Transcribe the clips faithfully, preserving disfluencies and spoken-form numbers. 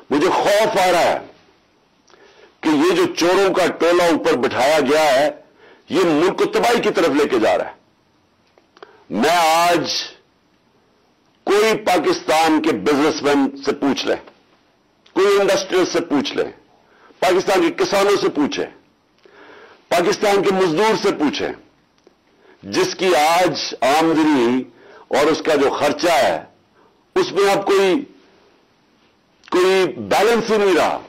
مجھے خوف آ رہا ہے کہ یہ جو چوروں کا ٹولہ اوپر بٹھایا گیا ہے یہ ملک کو تباہی کی طرف لے کے جا رہا ہے۔ میں آج کوئی پاکستان کے بزنس مین سے پوچھ لیں، کوئی انڈسٹریل سے پوچھ لیں، پاکستان کے کسانوں سے پوچھیں، پاکستان کے مزدور سے پوچھیں، جس کی آج آمدنی اور اس کا جو خرچہ ہے اس میں اب کوئی کوئی بیلنس ہی نہیں رہا۔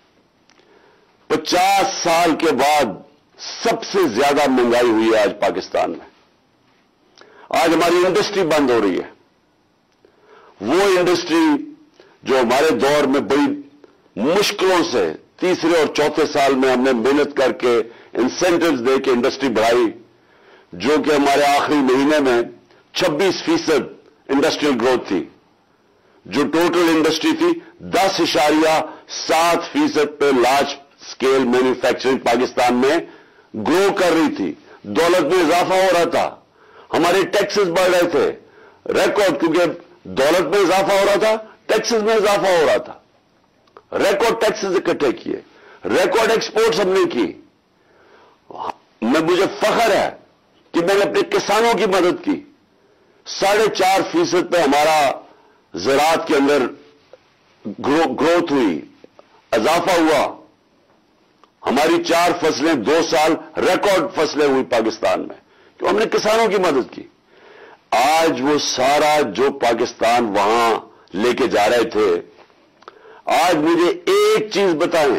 پچاس سال کے بعد سب سے زیادہ مہنگائی ہوئی ہے آج پاکستان میں۔ آج ہماری انڈسٹری بند ہو رہی ہے، وہ انڈسٹری جو ہمارے دور میں بڑی مشکلوں سے تیسرے اور چوتھے سال میں ہم نے محنت کر کے انسینٹیوز دے کے انڈسٹری بڑھائی، جو کہ ہمارے آخری مہینے میں چھبیس فیصد انڈسٹریل گروتھ تھی، جو ٹوٹل انڈسٹری تھی دس اشاریہ سات فیصد پہ لارج اسکیل مینوفیکچرنگ پاکستان میں گرو کر رہی تھی، دولت میں اضافہ ہو رہا تھا، ہمارے ٹیکسز بڑھ رہے تھے، ریکارڈ، کیونکہ دولت میں اضافہ ہو رہا تھا، ٹیکسز میں اضافہ ہو رہا تھا، ریکارڈ ٹیکسز اکٹھے کیے، ریکارڈ ایکسپورٹس ہم نے کی۔ میں مجھے فخر ہے کہ میں نے اپنے کسانوں کی مدد کی، ساڑھے چار فیصد پہ ہمارا زراعت کے اندر گروتھ ہوئی، اضافہ ہوا، ہماری چار فصلیں دو سال ریکارڈ فصلیں ہوئی پاکستان میں، کہ ہم نے کسانوں کی مدد کی۔ آج وہ سارا جو پاکستان وہاں لے کے جا رہے تھے، آج مجھے ایک چیز بتائیں،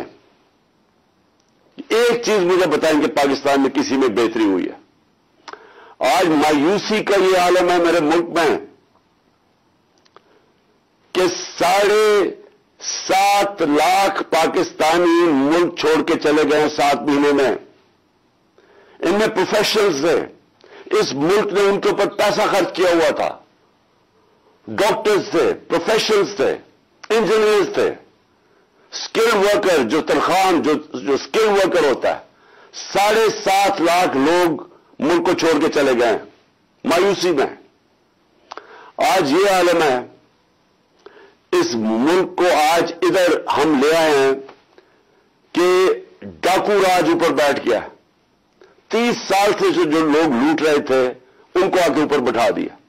ایک چیز مجھے بتائیں کہ پاکستان میں کسی میں بہتری ہوئی ہے۔ آج مایوسی کا یہ عالم ہے میرے ملک میں کہ ساڑھے سات لاکھ پاکستانی ملک چھوڑ کے چلے گئے ہیں سات مہینے میں۔ ان میں پروفیشنلز تھے، اس ملک نے ان کے اوپر پیسہ خرچ کیا ہوا تھا، ڈاکٹرز تھے، پروفیشنلز تھے، انجینئرز تھے، اسکل ورکر جو تنخواہ جو جو اسکل ورکر ہوتا ہے، ساڑھے سات لاکھ لوگ ملک کو چھوڑ کے چلے گئے ہیں مایوسی میں۔ آج یہ عالم ہے، اس ملک کو آج ادھر ہم لے آئے ہیں کہ ڈاکو راج اوپر بیٹھ گیا، تیس سال سے جو لوگ لوٹ رہے تھے ان کو آ کے اوپر بٹھا دیا۔